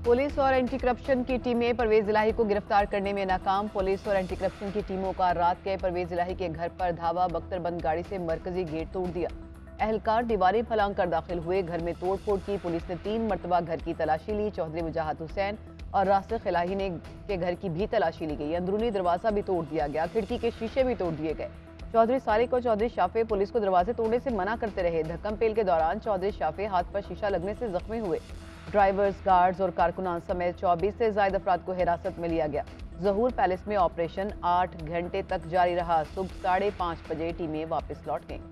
Police और anti corruption की टीमें परवेज इलाही को गिरफ्तार करने में नाकाम। पुलिस और एंटी करप्शन की टीमों का रात के परवेज इलाही के घर पर धावा, बख्तरबंद गाड़ी से मरकजी गेट तोड़ दिया। एहलकार दीवारें फलांग कर दाखिल हुए। घर में तोड़फोड़ की। पुलिस ने 3 मरतबा घर की तलाशी ली। चौधरी वजाहत हुसैन और रासिक इलाही ने के घर की भी तलाशी ली गई। अंदरूनी दरवाजा भी तोड़ दिया गया। खिड़की के शीशे भी तोड़ दिए गए। चौधरी सारिक और चौधरी शाफे पुलिस को दरवाजे तोड़ने से मना करते रहे। धक्कम पेल के दौरान चौधरी शाफे हाथ पर शीशा लगने से जख्मी हुए। ड्राइवर्स, गार्ड्स और कारकुनान समेत 24 से ज्यादा अफराद को हिरासत में लिया गया। जहूर पैलेस में ऑपरेशन 8 घंटे तक जारी रहा। सुबह 5:30 बजे टीमें वापस लौट गईं।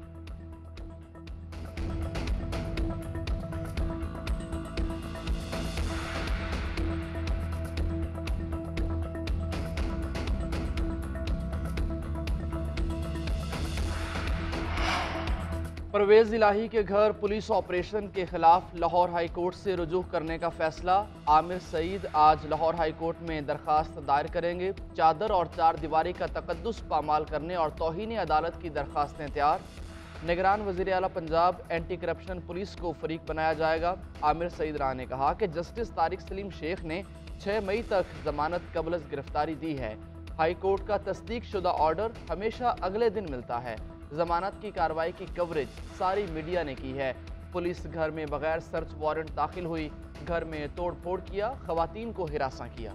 परवेज इलाही के घर पुलिस ऑपरेशन के खिलाफ लाहौर हाई कोर्ट से रुजू करने का फैसला। आमिर सईद आज लाहौर हाई कोर्ट में दरखास्त दायर करेंगे। चादर और 4 दीवारी का तकद्दुस पामाल करने और तौहीन अदालत की दरखास्तें तैयार। निगरान वज़ीर आला पंजाब एंटी करप्शन पुलिस को फरीक बनाया जाएगा। आमिर सईद राय ने कहा कि जस्टिस तारिक सलीम शेख ने 6 मई तक जमानत कबल अज़ गिरफ्तारी दी है। हाई कोर्ट का तस्दीक शुदा ऑर्डर हमेशा अगले दिन मिलता है। जमानत की कार्रवाई की कवरेज सारी मीडिया ने की है। पुलिस घर में बगैर सर्च वारंट दाखिल हुई। घर में तोड़ फोड़ किया। खवातीन को हिरासा किया।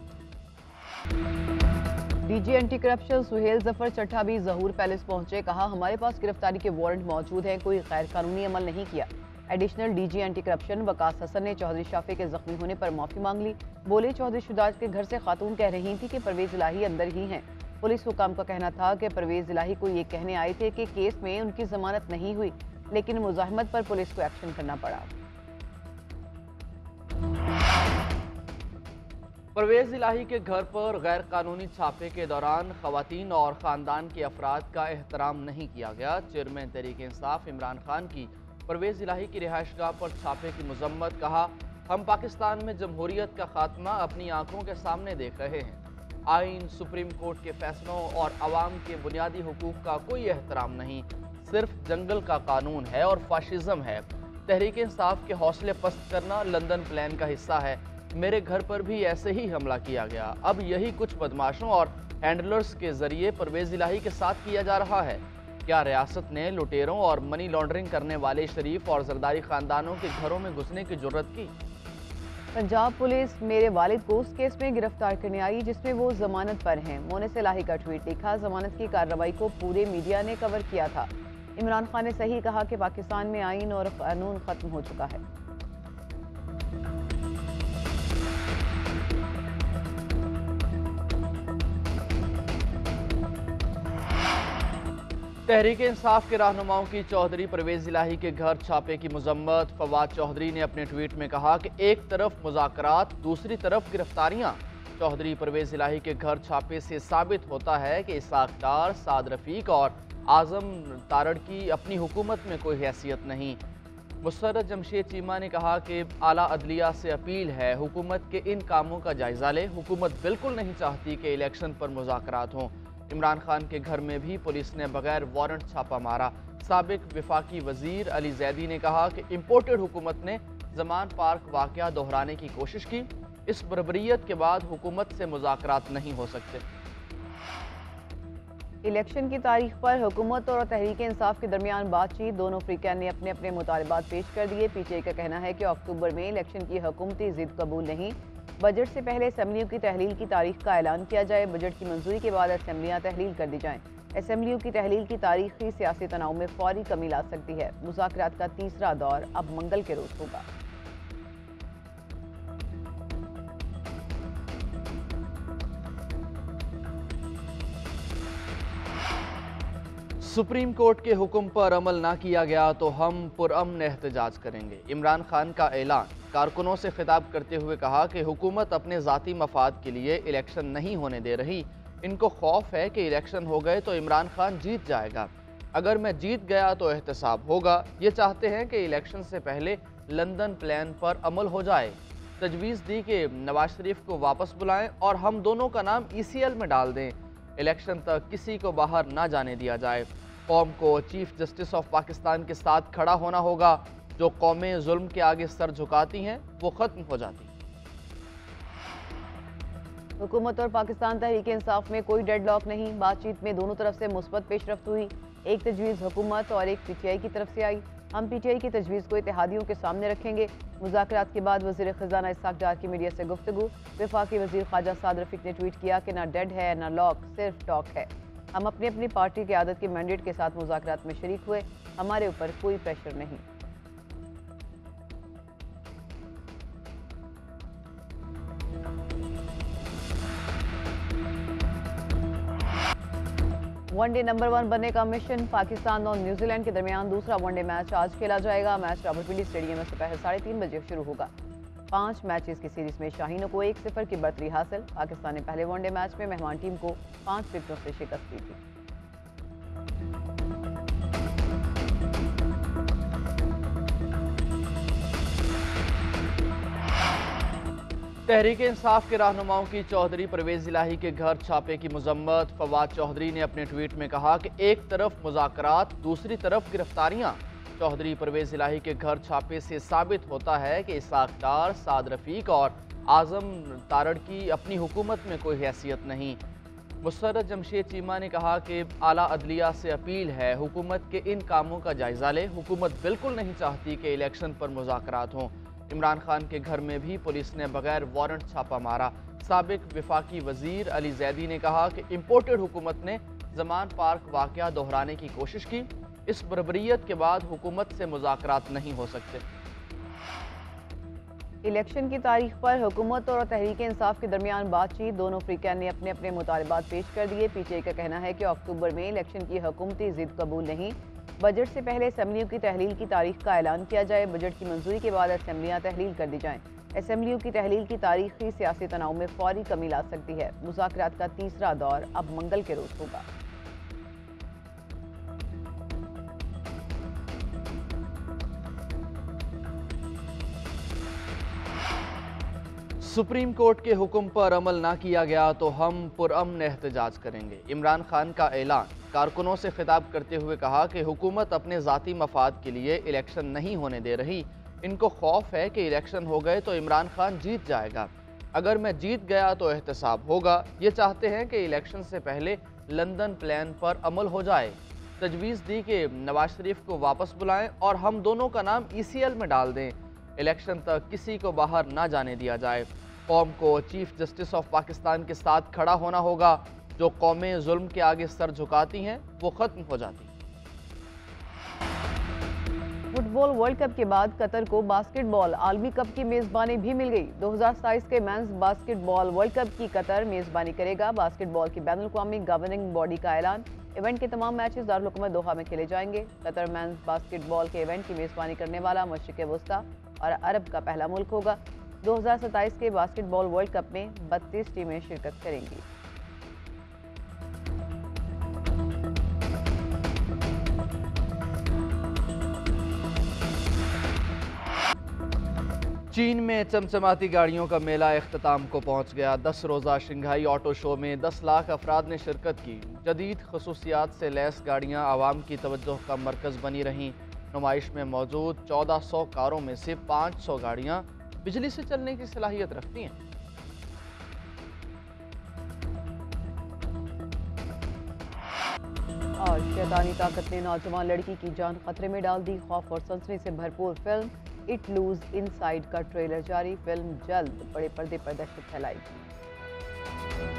DG anti corruption Suhail Zafar Chatha भी जहूर पैलेस पहुंचे। कहा, हमारे पास गिरफ्तारी के वारंट मौजूद हैं, कोई गैर कानूनी अमल नहीं किया। Additional DG anti corruption Waqas Hassan ने चौधरी शाफे के जख्मी होने पर माफी मांग ली। बोले, चौधरी शुदात के घर से खातून कह रही थी कि परवेज इलाही अंदर ही हैं। पुलिस हुकाम का कहना था कि परवेज इलाही को ये कहने आए थे कि केस में उनकी जमानत नहीं हुई, लेकिन मुजाहिमत पर पुलिस को एक्शन करना पड़ा। परवेज इलाही के घर पर गैर कानूनी छापे के दौरान खवातीन और ख़ानदान के अफराद का एहतराम नहीं किया गया। चेयरमैन तहरीक इंसाफ इमरान खान की परवेज इलाही की रिहाइशगाह पर छापे की मजम्मत। कहा, हम पाकिस्तान में जमहूरियत का खात्मा अपनी आंखों के सामने देख रहे हैं। आइन, सुप्रीम कोर्ट के फैसलों और अवाम के बुनियादी हुकूक का कोई एहतराम नहीं, सिर्फ जंगल का कानून है और फाशिज्म है। तहरीक इंसाफ के हौसले पस्त करना लंदन प्लान का हिस्सा है। मेरे घर पर भी ऐसे ही हमला किया गया। अब यही कुछ बदमाशों और हैंडलर्स के जरिए परवेज इलाही के साथ किया जा रहा है। क्या रियासत ने लुटेरों और मनी लॉन्ड्रिंग करने वाले शरीफ और जरदारी खानदानों के घरों में घुसने की जुर्रत की? पंजाब पुलिस मेरे वालिद को उस केस में गिरफ्तार करने आई जिसमें वो जमानत पर हैं। मोनिस इलाही का ट्वीट लिखा, जमानत की कार्रवाई को पूरे मीडिया ने कवर किया था। इमरान खान ने सही कहा कि पाकिस्तान में आइन और कानून खत्म हो चुका है। तहरीक इंसाफ के रहनुमाओं की चौधरी परवेज इलाही के घर छापे की मजम्मत। फवाद चौधरी ने अपने ट्वीट में कहा कि एक तरफ मुज़ाकरात, दूसरी तरफ गिरफ्तारियां। चौधरी परवेज इलाही के घर छापे से साबित होता है कि इसाक डार, साद रफीक और आजम तारड़ की अपनी हुकूमत में कोई हैसियत नहीं। मुसर्रत जमशेद चीमा ने कहा कि आला अदलिया से अपील है, हुकूमत के इन कामों का जायजा ले। हुकूमत बिल्कुल नहीं चाहती कि इलेक्शन पर मुज़ाकरात हों। इमरान खान के घर में भी पुलिस ने बगैर वारंट छापा मारा। साबिक विफाकी वजीर अली जैदी ने कहा कि इम्पोर्टेड हुकूमत ने जमान पार्क वाकया दोहराने की कोशिश की। इस बर्बरियत के बाद हुकूमत से मुज़ाकरात नहीं हो सकते। इलेक्शन की तारीख पर हुकूमत और तहरीक इंसाफ के दरमियान बातचीत। दोनों फ्रीकैन ने अपने अपने मुतालबात पेश कर दिए। पीटीआई का कहना है कि अक्टूबर में इलेक्शन की हुकूमती जिद कबूल नहीं। बजट से पहले असेंबलियों की तहलील की तारीख का ऐलान किया जाए। बजट की मंजूरी के बाद असेंबलियां तहलील कर दी जाएं। असेंबलियों की तहलील की तारीख ही सियासी तनाव में फौरी कमी ला सकती है। मुज़ाकरात का तीसरा दौर अब मंगल के रोज होगा। सुप्रीम कोर्ट के हुक्म पर अमल ना किया गया तो हम पुरअमन एहतजाज करेंगे। इमरान खान का ऐलान। कारकुनों से खिताब करते हुए कहा कि हुकूमत अपने ज़ाती मफाद के लिए इलेक्शन नहीं होने दे रही। इनको खौफ है कि इलेक्शन हो गए तो इमरान खान जीत जाएगा। अगर मैं जीत गया तो एहतसाब होगा। ये चाहते हैं कि इलेक्शन से पहले लंदन प्लान पर अमल हो जाए। तजवीज़ दी कि नवाज शरीफ को वापस बुलाएं और हम दोनों का नाम ECL में डाल दें। इलेक्शन तक किसी को बाहर ना जाने दिया जाए। कौम को चीफ जस्टिस ऑफ पाकिस्तान के साथ खड़ा होना होगा। जो कौमें जुल्म के आगे सर झुकाती हैं वो ख़त्म हो जाती हैं। हुकूमत और पाकिस्तान तहरीक इंसाफ में कोई डेडलॉक नहीं। बातचीत में दोनों तरफ से मुस्बत पेशरफ्त हुई। एक तजवीज़ हुकूमत और एक पीटीआई की तरफ से आई। हम पीटीआई की तजवीज़ को इत्तेहादियों के सामने रखेंगे। मुज़ाकरात के बाद वज़ीर ख़ज़ाना इसहाक़ डार की मीडिया से गुफ्तगू। वफाकी वज़ीर ख्वाजा साद रफ़ीक ने ट्वीट किया कि ना डेड है ना लॉक, सिर्फ टॉक है। हम अपनी अपनी पार्टी की आदत के मैंडेट के साथ मुज़ाकरात में शरीक हुए। हमारे ऊपर कोई प्रेशर नहीं। वनडे नंबर 1 बनने का मिशन। पाकिस्तान और न्यूजीलैंड के दरमियान दूसरा वनडे मैच आज खेला जाएगा। मैच रावलपिंडी स्टेडियम में दोपहर 3:30 बजे शुरू होगा। 5 मैचेस की सीरीज में शाहीनों को 1-0 की बढ़तरी हासिल। पाकिस्तान ने पहले वनडे मैच में मेहमान टीम को 5 विकेटों से शिकस्त दी थी। तहरीक इंसाफ के रहनुमाओं की चौधरी परवेज इलाही के घर छापे की मजम्मत। फवाद चौधरी ने अपने ट्वीट में कहा कि एक तरफ मुज़ाकरात, दूसरी तरफ गिरफ्तारियां। चौधरी परवेज इलाही के घर छापे से साबित होता है कि इसहाक़ डार, साद रफ़ीक और आज़म तारड़ की अपनी हुकूमत में कोई हैसियत नहीं। मुसर्रत जमशेद चीमा ने कहा कि आला अदलिया से अपील है, हुकूमत के इन कामों का जायज़ा ले। हुकूमत बिल्कुल नहीं चाहती कि इलेक्शन पर मुज़ाकरात हों। इमरान खान के घर में भी पुलिस ने बगैर वारंट छापा मारा। साबिक वफाकी वजीर अली जैदी ने कहा कि इम्पोर्टेड हुकूमत ने जमान पार्क वाक़या दोहराने की कोशिश की। इस बर्बरियत के बाद हुकूमत से मुज़ाकरात नहीं हो सकते। इलेक्शन की तारीख पर हुकूमत और तहरीक इंसाफ के दरमियान बातचीत। दोनों फ्रीकैन ने अपने अपने मुतालबात पेश कर दिए। पीटीआई का कहना है कि अक्टूबर में इलेक्शन की हुकूमती जिद कबूल नहीं। बजट से पहले असेंबलियों की तहलील की तारीख का ऐलान किया जाए। बजट की मंजूरी के बाद असेंबलियां तहलील कर दी जाएं। असेंबलियों की तहलील की तारीख ही सियासी तनाव में फौरी कमी ला सकती है। मुज़ाकरात का तीसरा दौर अब मंगल के रोज होगा। सुप्रीम कोर्ट के हुक्म पर अमल ना किया गया तो हम पुरअमन एहतजाज करेंगे। इमरान खान का ऐलान। कारकुनों से खिताब करते हुए कहा कि हुकूमत अपने ज़ाती मफाद के लिए इलेक्शन नहीं होने दे रही। इनको खौफ है कि इलेक्शन हो गए तो इमरान खान जीत जाएगा। अगर मैं जीत गया तो एहतसाब होगा। ये चाहते हैं कि इलेक्शन से पहले लंदन प्लान पर अमल हो जाए। तजवीज़ दी कि नवाज शरीफ को वापस बुलाएं और हम दोनों का नाम ECL में डाल दें। इलेक्शन तक किसी को बाहर ना जाने दिया जाए। कौम को चीफ जस्टिस ऑफ पाकिस्तान के साथ खड़ा होना होगा। जो कौमें जुल्म के आगे सर झुकाती हैं वो ख़त्म हो जाती हैं। फुटबॉल वर्ल्ड कप के बाद कतर को बास्केटबॉल आलमी कप की मेज़बानी भी मिल गई। 2027 के मेंस बास्केटबॉल वर्ल्ड कप की कतर मेज़बानी करेगा। बास्केटबॉल की बैनुल-अक़वामी गवर्निंग बॉडी का ऐलान। इवेंट के तमाम मैचेस दारुल हुकूमत दोहा में खेले जाएंगे। कतर मेंस बास्केटबॉल के इवेंट की मेज़बानी करने वाला मशरिक़ वस्ता और अरब का पहला मुल्क होगा। 2027 के बास्केटबॉल वर्ल्ड कप में 32 टीमें शिरकत करेंगी। चीन में चमचमाती गाड़ियों का मेला इख्तिताम को पहुंच गया। 10 रोज़ा शंघाई ऑटो शो में 10 लाख अफराद ने शिरकत की। जदीद खसूसियात से लैस गाड़ियां आवाम की तवज्जो का मरकज़ बनी रहीं। नुमाइश में मौजूद 1400 कारों में से 500 गाड़ियां बिजली से चलने की सलाहियत रखती हैं। और शैतानी ताकत ने नौजवान लड़की की जान खतरे में डाल दी। खौफ और सनसनी से भरपूर फिल्म इट लूज इनसाइड का ट्रेलर जारी। फिल्म जल्द बड़े पर्दे पर दहशत फैलाएगी।